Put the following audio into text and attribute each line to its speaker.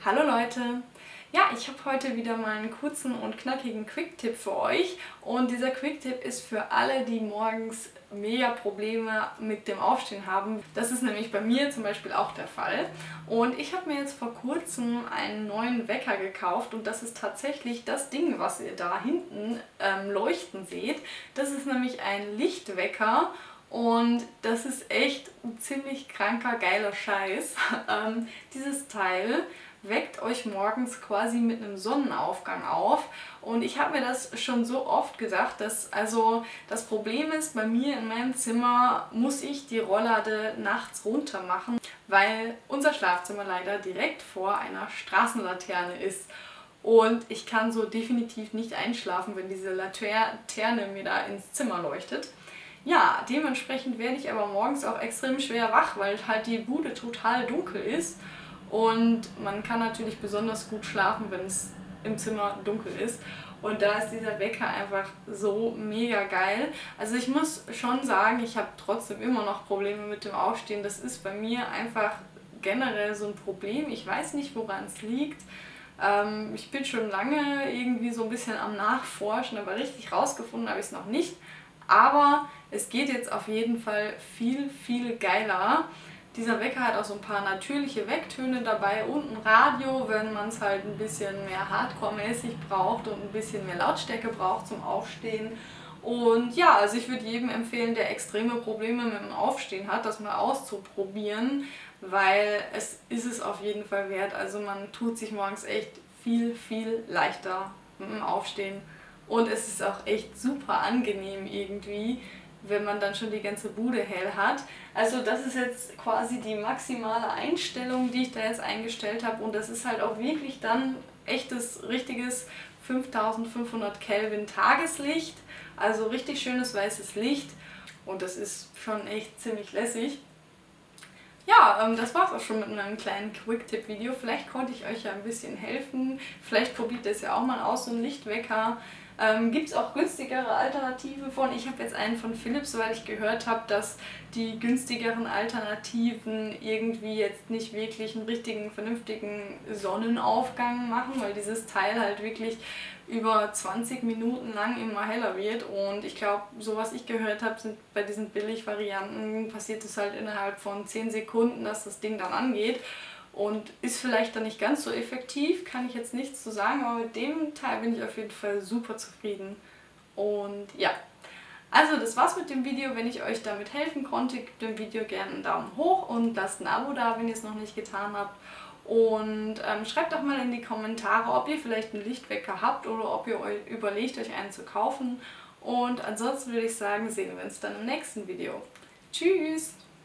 Speaker 1: Hallo Leute! Ja, ich habe heute wieder mal einen kurzen und knackigen Quick-Tipp für euch und dieser Quick-Tipp ist für alle, die morgens mega Probleme mit dem Aufstehen haben. Das ist nämlich bei mir zum Beispiel auch der Fall und ich habe mir jetzt vor kurzem einen neuen Wecker gekauft und das ist tatsächlich das Ding, was ihr da hinten leuchten seht. Das ist nämlich ein Lichtwecker. Und das ist echt ein ziemlich kranker, geiler Scheiß. Dieses Teil weckt euch morgens quasi mit einem Sonnenaufgang auf. Und ich habe mir das schon so oft gedacht, dass das Problem ist, bei mir in meinem Zimmer muss ich die Rolllade nachts runter machen, weil unser Schlafzimmer leider direkt vor einer Straßenlaterne ist. Und ich kann so definitiv nicht einschlafen, wenn diese Laterne mir da ins Zimmer leuchtet. Ja, dementsprechend werde ich aber morgens auch extrem schwer wach, weil halt die Bude total dunkel ist. Und man kann natürlich besonders gut schlafen, wenn es im Zimmer dunkel ist. Und da ist dieser Wecker einfach so mega geil. Also ich muss schon sagen, ich habe trotzdem immer noch Probleme mit dem Aufstehen. Das ist bei mir einfach generell so ein Problem. Ich weiß nicht, woran es liegt. Ich bin schon lange irgendwie so ein bisschen am Nachforschen, aber richtig rausgefunden habe ich es noch nicht. Aber es geht jetzt auf jeden Fall viel, viel geiler. Dieser Wecker hat auch so ein paar natürliche Wecktöne dabei und ein Radio, wenn man es halt ein bisschen mehr Hardcore-mäßig braucht und ein bisschen mehr Lautstärke braucht zum Aufstehen. Und ja, also ich würde jedem empfehlen, der extreme Probleme mit dem Aufstehen hat, das mal auszuprobieren, weil es ist es auf jeden Fall wert. Also man tut sich morgens echt viel, viel leichter mit dem Aufstehen. Und es ist auch echt super angenehm irgendwie, wenn man dann schon die ganze Bude hell hat. Also das ist jetzt quasi die maximale Einstellung, die ich da jetzt eingestellt habe. Und das ist halt auch wirklich dann echtes, richtiges 5500 Kelvin Tageslicht. Also richtig schönes weißes Licht. Und das ist schon echt ziemlich lässig. Ja, das war's auch schon mit einem kleinen Quick-Tipp-Video. Vielleicht konnte ich euch ja ein bisschen helfen. Vielleicht probiert ihr es ja auch mal aus, so einen Lichtwecker. Gibt es auch günstigere Alternativen von? Ich habe jetzt einen von Philips, weil ich gehört habe, dass die günstigeren Alternativen irgendwie jetzt nicht wirklich einen richtigen, vernünftigen Sonnenaufgang machen, weil dieses Teil halt wirklich über 20 Minuten lang immer heller wird. Und ich glaube, so was ich gehört habe, sind bei diesen Billigvarianten passiert es halt innerhalb von 10 Sekunden, dass das Ding dann angeht. Und ist vielleicht dann nicht ganz so effektiv, kann ich jetzt nichts zu sagen, aber mit dem Teil bin ich auf jeden Fall super zufrieden. Und ja, also das war's mit dem Video. Wenn ich euch damit helfen konnte, gebt dem Video gerne einen Daumen hoch und lasst ein Abo da, wenn ihr es noch nicht getan habt. Und schreibt doch mal in die Kommentare, ob ihr vielleicht einen Lichtwecker habt oder ob ihr euch überlegt, euch einen zu kaufen. Und ansonsten würde ich sagen, sehen wir uns dann im nächsten Video. Tschüss!